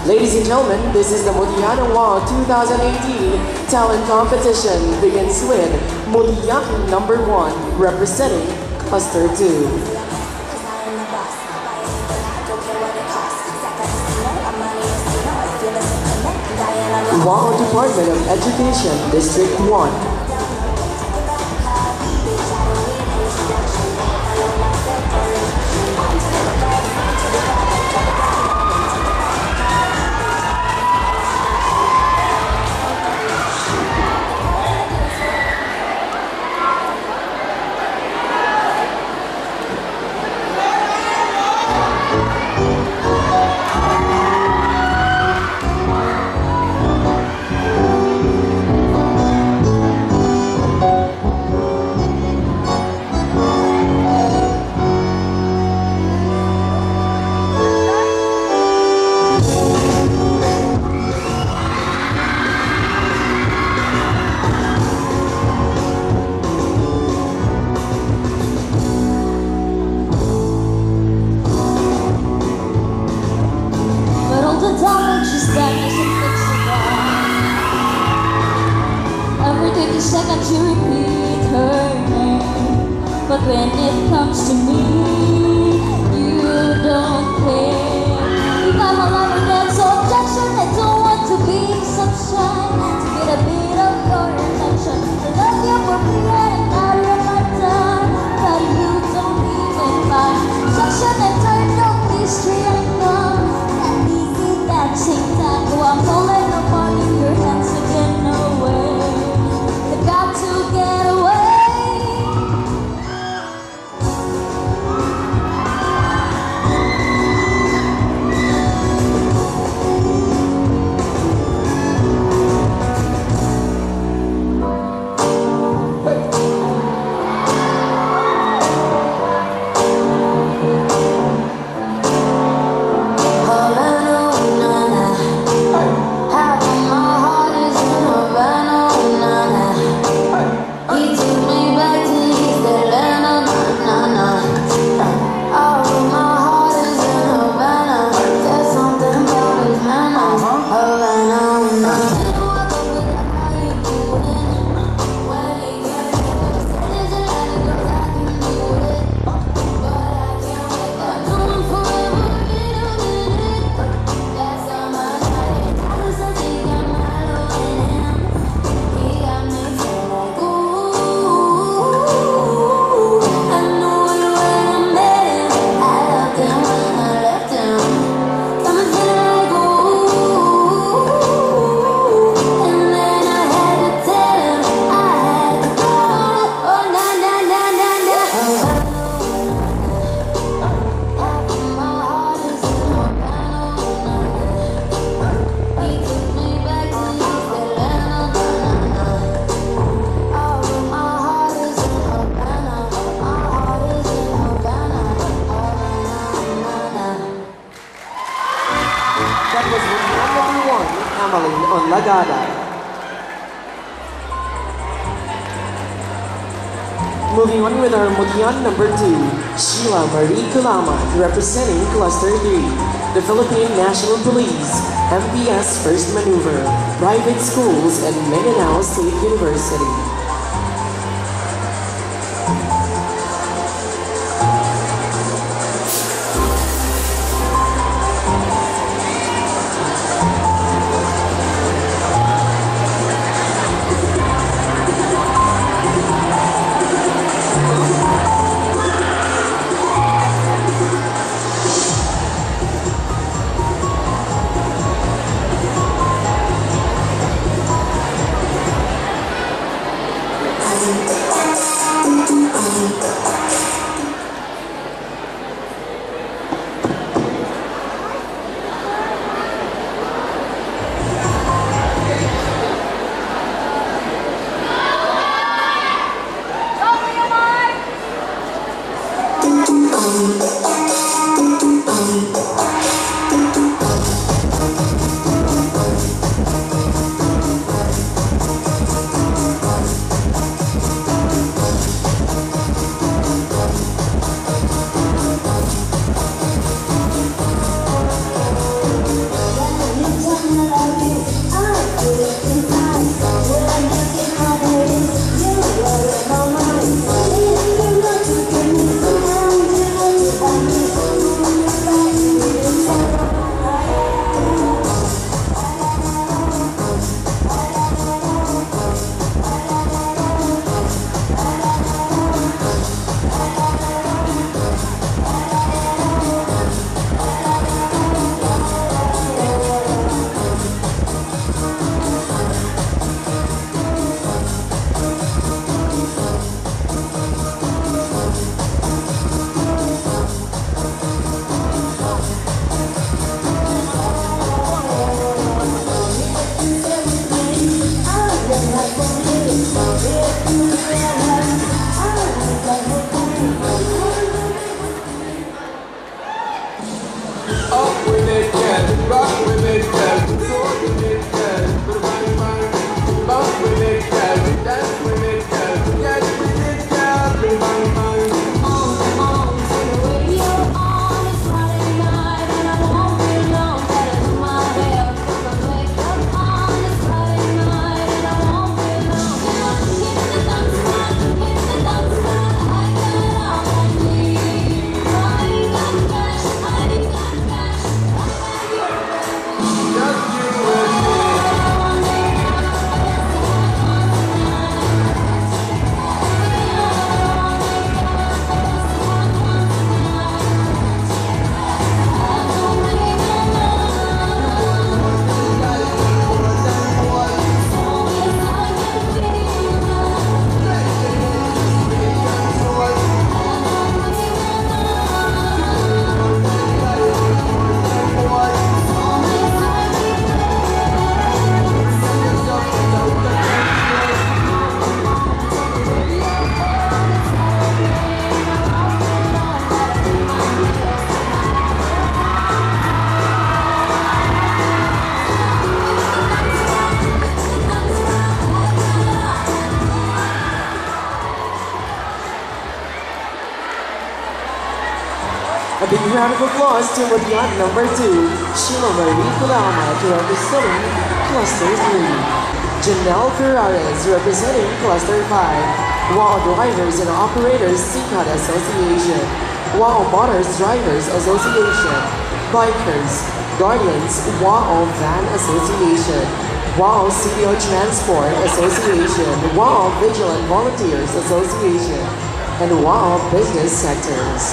Ladies and gentlemen, this is the Mutya 2018 talent competition. Begins with Mutya #1 representing Cluster 2. Wow Department of Education, District 1. Every 30 seconds you repeat her name, but when it comes to me, you don't care. If I'm a lover, that's objection. I don't want to be sunshine, to get a bit of your attention. I love you for free and out of my time, but you don't even mind. Section and turn on this triangle, that easy dancing tango. I'm falling apart in your hands again, no way. Got to get away. That was Mutya #1, Emily on Lagada. Moving on with our Mutya #2, Sheila Marie Kulama, representing Cluster 3, the Philippine National Police, MPS First Maneuver, private schools, and Mindanao State University. round of applause to Mutya number 2, Sheila Marie Kulamat representing Cluster 3. Janelle Ferrares representing Cluster 5. WOW Drivers and Operators SICAD Association. WOW Motors Drivers Association. Bikers, Guardians WOW Van Association. WOW CDO Transport Association. WOW Vigilant Volunteers Association. And WOW Business Sectors.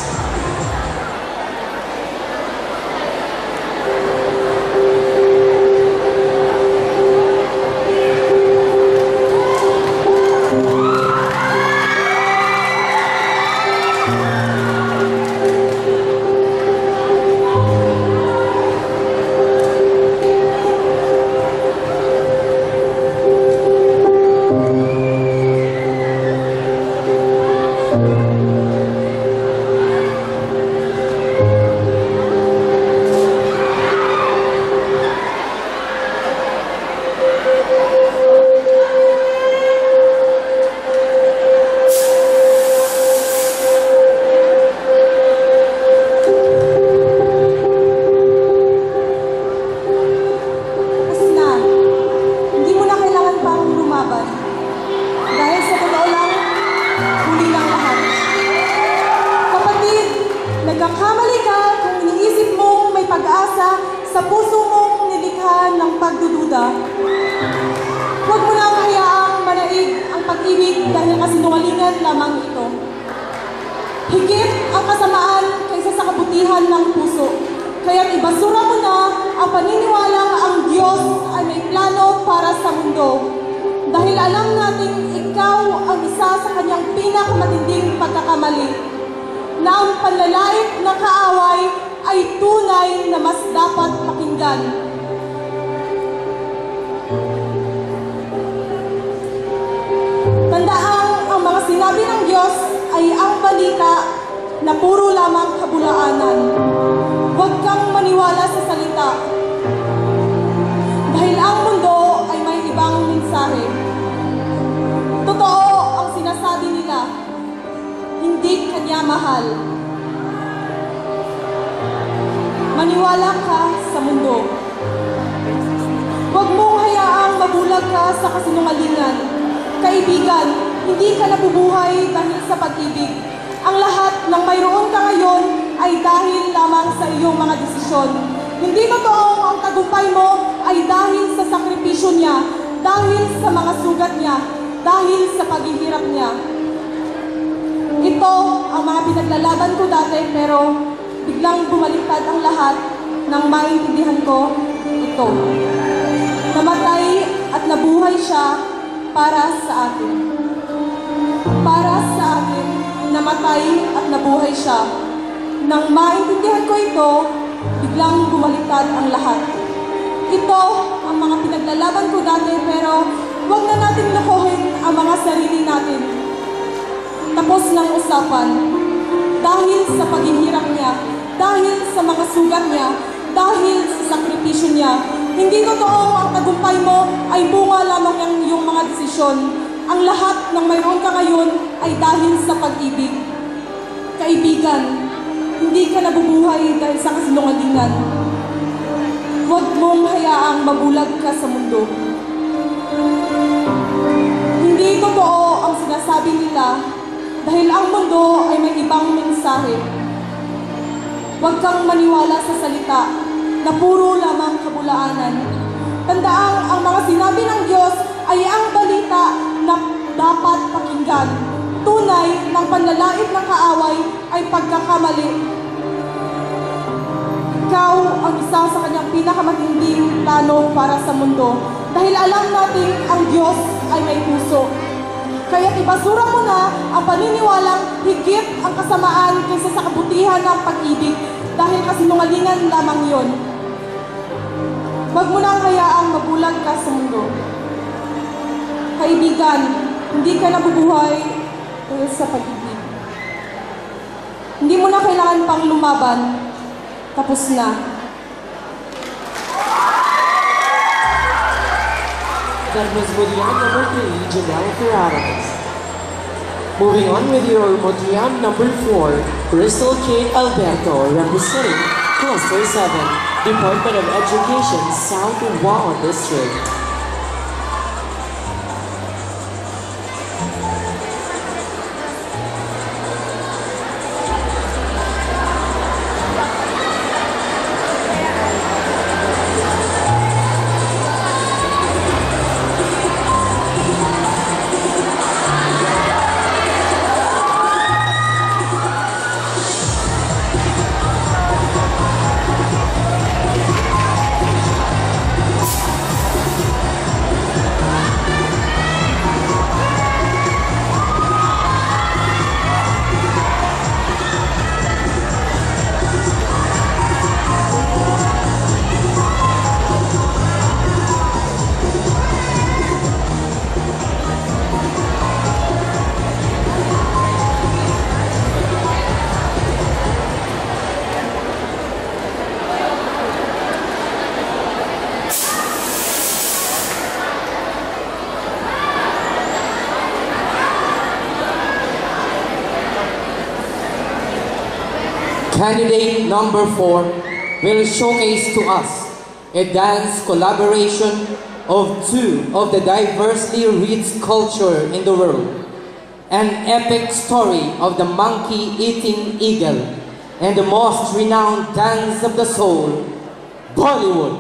Nagkakamali ka kung iniisip mong may pag-asa sa puso mong nilikha ng pagdududa. Huwag mo nang hayaang manaig ang pag-ibig dahil kasinungalingan lamang ito. Higit ang kasamaan kaysa sa kabutihan ng puso. Kaya't ibasura mo na ang paniniwalang ang Diyos ay may plano para sa mundo. Dahil alam nating ikaw ang isa sa kanyang pinakamatinding pagkakamali. Na ang panlalait ng kaaway ay tunay na mas dapat pakinggan. Tandaang ang mga sinabi ng Diyos ay ang balita na puro lamang kabulaanan. Huwag kang maniwala sa salita. Dahil ang mundo ay may ibang mensahe. Totoo ang sinasabi nila. Hindi kanya mahal. Maniwala ka sa mundo. Huwag mong hayaang mabulag ka sa kasinungalingan. Kaibigan, hindi ka nabubuhay dahil sa pag-ibig. Ang lahat ng mayroon ka ngayon ay dahil lamang sa iyong mga desisyon. Hindi totoong ang tagumpay mo ay dahil sa sakripisyo niya, dahil sa mga sugat niya, dahil sa paghihirap niya. Ito ang mga pinaglalaban ko dati pero biglang bumaliktad ang lahat nang maintindihan ko ito. Namatay at nabuhay siya para sa akin. Para sa akin, namatay at nabuhay siya. Nang maintindihan ko ito, biglang bumaliktad ang lahat. Ito ang mga pinaglalaban ko dati pero huwag na natin lokohin ang mga sarili natin. Tapos ng usapan, dahil sa paghihirap niya, dahil sa mga sugat niya, dahil sa sakripisyo niya, hindi totoo ang tagumpay mo ay bunga lamang ng iyong mga desisyon. Ang lahat ng mayroon ka ngayon ay dahil sa pag-ibig. Kaibigan, hindi ka nabubuhay dahil sa kasinungalingan. Huwag mong hayaang mabulag ka sa mundo. Hindi totoo ang sinasabi nila dahil ang mundo ay may ibang mensahe. Huwag kang maniwala sa salita na puro lamang kabulaanan. Tandaang ang mga sinabi ng Diyos ay ang balita na dapat pakinggan. Tunay ng panlalait ng kaaway ay pagkakamali. Ikaw ang isa sa kanyang pinakamatinding plano para sa mundo. Dahil alam natin ang Diyos ay may puso. Kaya't ibasura mo na ang paniniwalang higit ang kasamaan kaysa sa kabutihan ng pag-ibig dahil kasinungalingan lamang yon. Huwag mo nang hayaang mabulag ka sa mundo. Kaibigan, hindi ka nabubuhay dahil sa pag-ibig. Hindi mo na kailangan pang lumaban. Tapos na. That was Mutya number 3, Janelle Ferrares. Moving on with your Mutya number 4, Crystal Kate Alberto, representing Cluster 7, Department of Education, South Wall District. Candidate number 4 will showcase to us a dance collaboration of two of the diversely rich culture in the world, an epic story of the monkey-eating eagle, and the most renowned dance of the soul, Bollywood.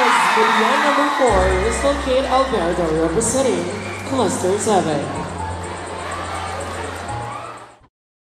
is Mutya number 4, Crystal Kate Alberto representing Cluster 7.